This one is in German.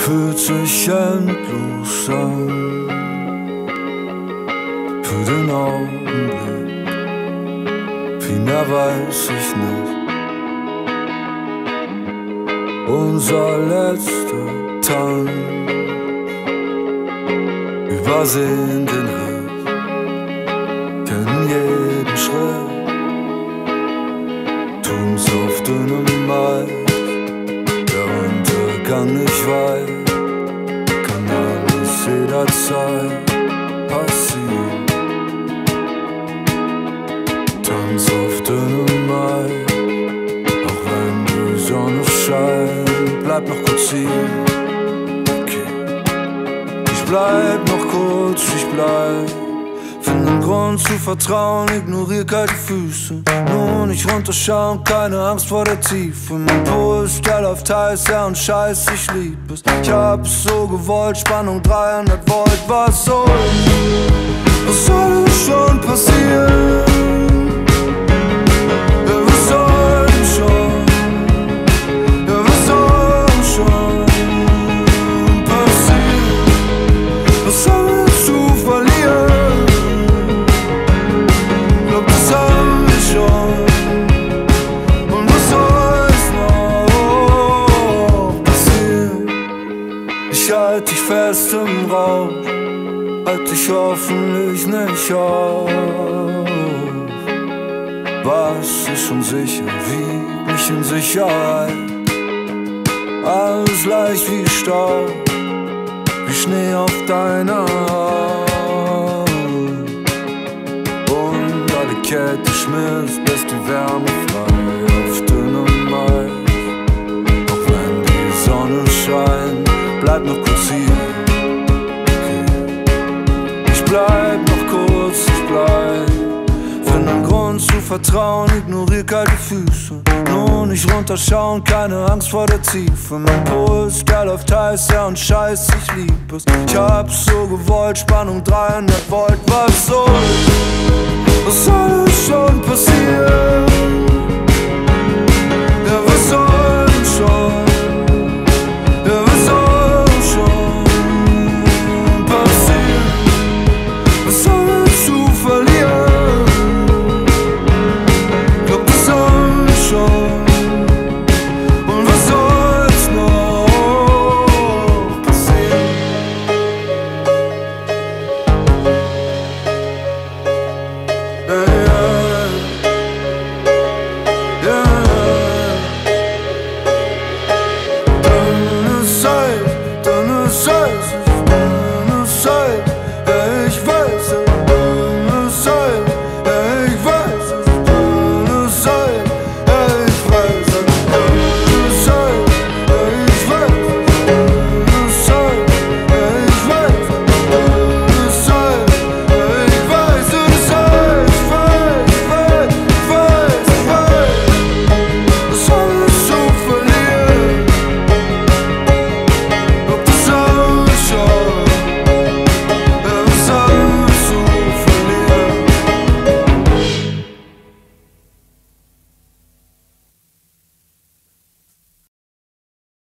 Fühlt sich endlos an für den Augenblick, viel mehr weiß ich nicht. Unser letzter Tanz, übersehen den Riss, kennen jeden Schritt, tun's auf dünnem Eis, der Untergang nicht weit, kann alles jederzeit passieren. Tanz auf dünnem Eis, auch wenn die Sonne scheint, bleib noch kurz hier. Okay. Ich bleib noch kurz, ich bleib. Find einen Grund zu vertrauen, ignorier kalte Füße. Nur nicht runterschauen, keine Angst vor der Tiefe. Mein Puls, der läuft heiß, ja und scheiß, ich lieb es. Ich hab es so gewollt, Spannung 300 Volt. Was soll schon passieren? Ja, was soll schon? Ja, was soll schon passieren? Was haben wir zu verlieren? Glaub, das haben wir schon. Und was soll es noch passieren? Ich halt dich fest im Raum, halt dich hoffentlich nicht auf. Was ist schon sicher, wiegt mich in Sicherheit. Alles leicht wie Staub, wie Schnee auf deiner Haut. Und alle Kälte schmilzt, lässt die Wärme frei auf dünnem Eis. Auch wenn die Sonne scheint, bleib noch kurz hier. Bleib noch kurz, ich bleib. Find einen Grund zu vertrauen, ignorier kalte Füße. Nur nicht runterschauen, keine Angst vor der Tiefe. Mein Puls, der läuft heiß, ja und scheiß, ich lieb es. Ich hab's so gewollt, Spannung 300 Volt. Was soll schon passieren?